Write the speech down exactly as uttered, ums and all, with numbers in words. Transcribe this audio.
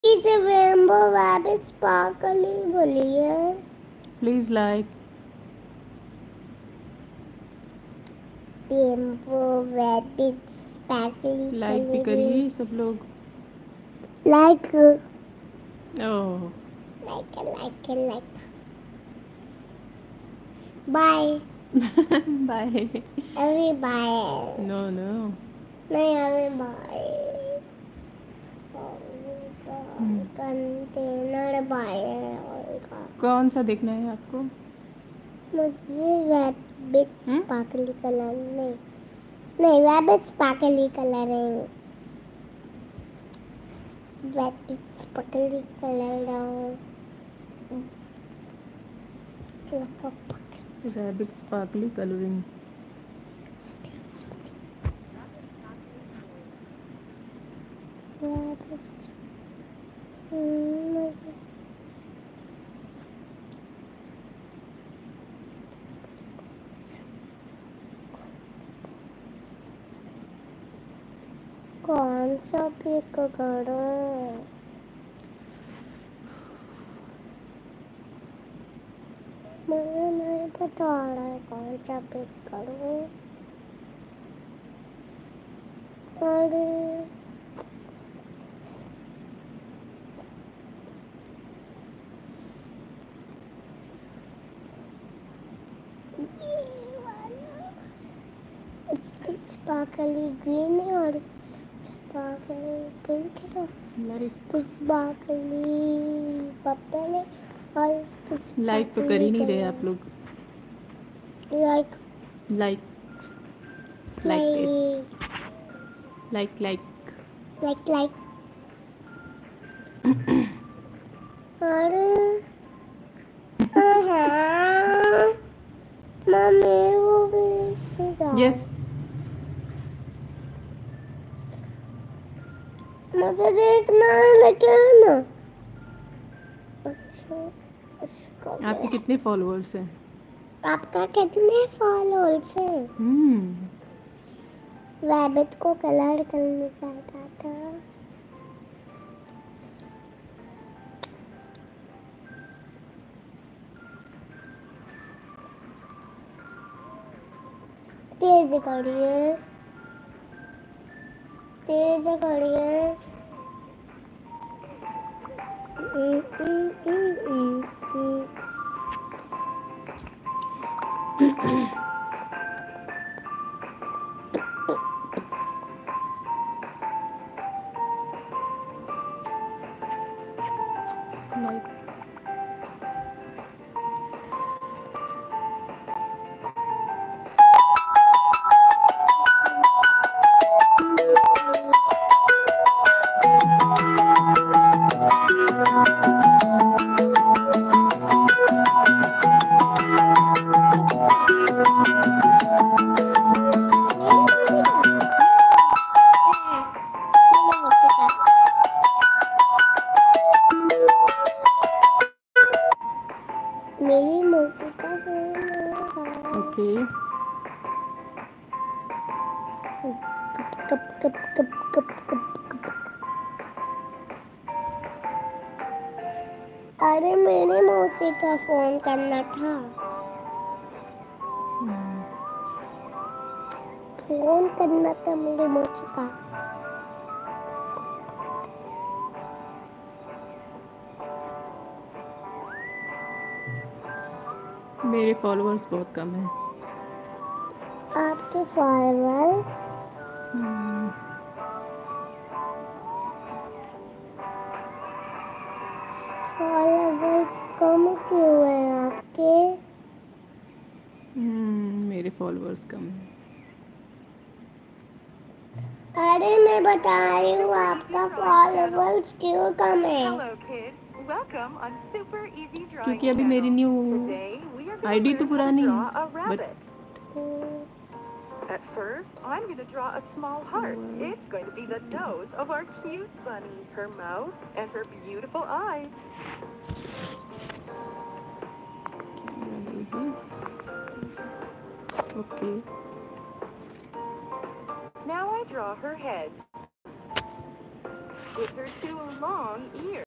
He's a rainbow rabbit sparkly बोलिए. Please like. Rainbow rabbit sparkly like भी करिए सब लोग. Like. ओह. Like like like. Bye. Bye. Every bye. No no. नहीं अभी bye. Container bye. कौन सा देखना है आपको? मुझे रैबिट स्पार्कली कलर नहीं नहीं रैबिट स्पार्कली कलर है. Rabbit sparkly colour rabbit sparkly colouring. Rabbit कौन सा पिक करूं? मुझे नहीं पता रहा है कौन सा पिक करूं. अरे स्पार्कली ग्रीन है और स्पार्कली पिंक है. लाइक स्पार्कली पर्पल है और लाइक तो कर ही नहीं रहे आप लोग. Like like like this. Like like like like. अरे मम्मी वो भी यस. मुझे देखना है लेकिन ना. अच्छा इसका आपके कितने फॉलोअर्स हैं? आपका कितने फॉलोअर्स हैं? हम्म. रैबिट को कलर करना चाहता था. तेज करिए तेज करिए. लाइक मेरी मर्जी का okay. Cup cup cup cup cup cup. अरे मेरी मौसी का फोन करना था. फोन करना था मेरी मौसी का. मेरे फॉलोअर्स बहुत कम हैं. आपके फॉलोअर्स फॉलोअर्स कम क्यों हैं आपके? हम्म, मेरे फॉलोअर्स कम हैं. अरे मैं बता रही हूँ आपका फॉलोअर्स क्यों कम है. Hello kids, welcome on Super Easy Drawing क्योंकि अभी मेरी Channel. New Today we are going ID to तो learn how to पुरानी draw a है but rabbit. At first, I'm going to draw a small heart. It's going to be the nose of our cute bunny, her mouth, and her beautiful eyes. Okay. Now I draw her head. with her two long ears.